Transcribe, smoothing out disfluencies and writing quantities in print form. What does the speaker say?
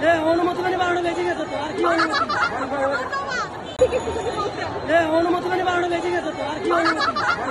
অনুমতি মানে 12টা বেজে গেছে তো আর কি অনুমতি অনুমতি মানে 12টা বেজে গেছে তো আর কি অনুমতি